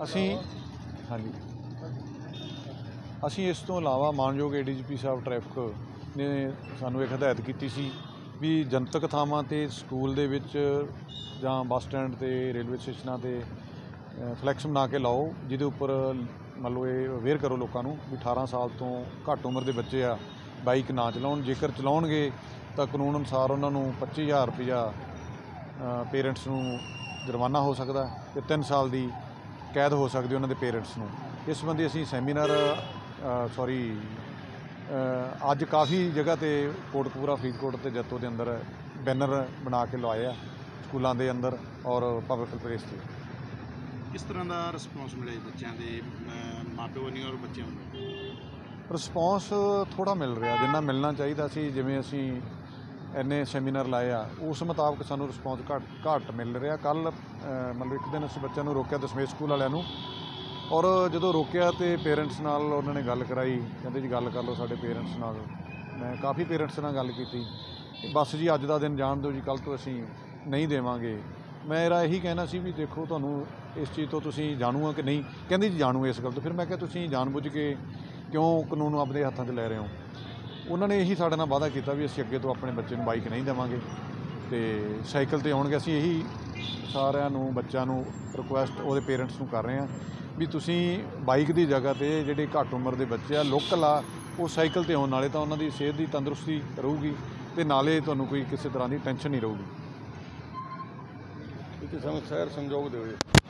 ਅਸੀਂ ਹਾਂਜੀ ਅਸੀਂ ਇਸ ਤੋਂ ਇਲਾਵਾ ਮਾਨਯੋਗ ADGP ਸਾਹਿਬ ਟ੍ਰੈਫਿਕ ਨੇ ਸਾਨੂੰ ਇੱਕ ਹਦਾਇਤ ਕੀਤੀ ਸੀ ਵੀ ਜਨਤਕ ਥਾਵਾਂ 'ਤੇ ਸਕੂਲ ਦੇ ਵਿੱਚ ਜਾਂ ਬੱਸ ਸਟੈਂਡ 'ਤੇ ਰੇਲਵੇ ਸਟੇਸ਼ਨਾਂ 'ਤੇ ਫਲੈਕਸ ਬਣਾ ਕੇ ਲਾਓ, ਜਿਹਦੇ ਉੱਪਰ ਮੰਨ ਲਓ ਇਹ ਅਵੇਅਰ ਕਰੋ ਲੋਕਾਂ ਨੂੰ ਵੀ 18 ਸਾਲ ਤੋਂ ਘੱਟ ਉਮਰ ਦੇ ਬੱਚੇ ਆ ਬਾਈਕ ਨਾ ਚਲਾਉਣ। ਜੇਕਰ ਚਲਾਉਣਗੇ ਤਾਂ ਕਾਨੂੰਨ ਅਨੁਸਾਰ ਉਹਨਾਂ ਨੂੰ 25,000 ਰੁਪਈਆ ਪੇਰੈਂਟਸ ਨੂੰ ਜੁਰਮਾਨਾ ਹੋ ਸਕਦਾ ਅਤੇ 3 ਸਾਲ ਦੀ ਕੈਦ ਹੋ ਸਕਦੀ ਉਹਨਾਂ ਦੇ ਪੇਰੈਂਟਸ ਨੂੰ। ਇਸ ਸੰਬੰਧੀ ਅਸੀਂ ਸੈਮੀਨਾਰ ਅੱਜ ਕਾफ़ी जगह ਤੇ ਕੋਟਕਪੂਰਾ, ਫਰੀਦਕੋਟ ਅਤੇ ਜੈਤੋ ਦੇ ਅੰਦਰ ਬੈਨਰ ਬਣਾ ਕੇ ਲਵਾਏ ਆ ਸਕੂਲਾਂ ਦੇ ਅੰਦਰ ਔਰ ਪਬਲਿਕ ਪਲੇਸ 'ਤੇ। ਕਿਸ ਤਰ੍ਹਾਂ ਦਾ ਰਿਸਪੌਂਸ ਮਿਲਿਆ ਬੱਚਿਆਂ ਦੇ ਮਾਪਿਆਂ ਵੱਲੋਂ ਔਰ ਬੱਚਿਆਂ ਵੱਲੋਂ? ਰਿਸਪੌਂਸ ਥੋੜ੍ਹਾ ਮਿਲ ਰਿਹਾ, ਜਿੰਨਾ ਮਿਲਣਾ ਚਾਹੀਦਾ ਸੀ। ਜਿਵੇਂ ਅਸੀਂ ਇੰਨੇ ਸੈਮੀਨਾਰ ਲਾਏ ਆ ਉਸ ਮੁਤਾਬਕ ਸਾਨੂੰ ਰਿਸਪੌਂਸ ਘੱਟ ਮਿਲ ਰਿਹਾ। ਕੱਲ੍ਹ ਮਤਲਬ ਇੱਕ ਦਿਨ ਅਸੀਂ ਬੱਚਿਆਂ ਨੂੰ ਰੋਕਿਆ ਦਸਵੇਂ ਸਕੂਲ ਵਾਲਿਆਂ ਨੂੰ, ਔਰ ਜਦੋਂ ਰੋਕਿਆ ਤਾਂ ਪੇਰੈਂਟਸ ਨਾਲ ਉਹਨਾਂ ਨੇ ਗੱਲ ਕਰਾਈ, ਕਹਿੰਦੇ ਜੀ ਗੱਲ ਕਰ ਲਓ ਸਾਡੇ ਪੇਰੈਂਟਸ ਨਾਲ। ਮੈਂ ਕਾफ़ੀ ਪੇਰੈਂਟਸ ਨਾਲ ਗੱਲ ਕੀਤੀ, ਬਸ ਜੀ ਅੱਜ ਦਾ ਦਿਨ ਜਾਣ ਦਿਓ ਜੀ, ਕੱਲ੍ਹ ਤੋਂ ਅਸੀਂ ਨਹੀਂ ਦੇਵਾਂਗੇ। ਮੇਰਾ ਇਹੀ ਕਹਿਣਾ ਸੀ ਵੀ ਦੇਖੋ ਤੁਹਾਨੂੰ ਇਸ ਚੀਜ਼ ਤੋਂ ਤੁਸੀਂ ਜਾਣੂ ਆ ਕਿ ਨਹੀਂ, ਕਹਿੰਦੇ ਜੀ ਜਾਣੂ ਇਸ ਗੱਲ ਤੋਂ। ਫਿਰ ਮੈਂ ਕਿਹਾ ਤੁਸੀਂ ਜਾਣਬੁੱਝ ਕੇ ਕਿਉਂ ਕਾਨੂੰਨ ਨੂੰ ਆਪਣੇ ਹੱਥਾਂ 'ਚ ਲੈ ਰਹੇ ਹੋ? ਉਹਨਾਂ ਨੇ ਇਹੀ ਸਾਡੇ ਨਾਲ ਵਾਅਦਾ ਕੀਤਾ ਵੀ ਅਸੀਂ ਅੱਗੇ ਤੋਂ ਆਪਣੇ ਬੱਚੇ ਨੂੰ ਬਾਈਕ ਨਹੀਂ ਦੇਵਾਂਗੇ ਅਤੇ ਸਾਈਕਲ 'ਤੇ ਆਉਣਗੇ। ਅਸੀਂ ਇਹੀ ਸਾਰਿਆਂ ਨੂੰ ਬੱਚਿਆਂ ਨੂੰ ਰਿਕੁਐਸਟ ਉਹਦੇ ਪੇਰੈਂਟਸ ਨੂੰ ਕਰ ਰਹੇ ਹਾਂ ਵੀ ਤੁਸੀਂ ਬਾਈਕ ਦੀ ਜਗ੍ਹਾ 'ਤੇ ਜਿਹੜੇ ਘੱਟ ਉਮਰ ਦੇ ਬੱਚੇ ਆ, ਲੋਕਲ ਆ, ਉਹ ਸਾਈਕਲ 'ਤੇ ਆਉਣ ਨਾਲੇ ਤਾਂ ਉਹਨਾਂ ਦੀ ਸਿਹਤ ਦੀ ਤੰਦਰੁਸਤੀ ਰਹੂਗੀ ਅਤੇ ਨਾਲੇ ਤੁਹਾਨੂੰ ਕੋਈ ਕਿਸੇ ਤਰ੍ਹਾਂ ਦੀ ਟੈਨਸ਼ਨ ਨਹੀਂ ਰਹੂਗੀ। ਸਾਨੂੰ ਸਹਿਰ ਸੰਯੋਗ ਦਿਓ ਜੀ।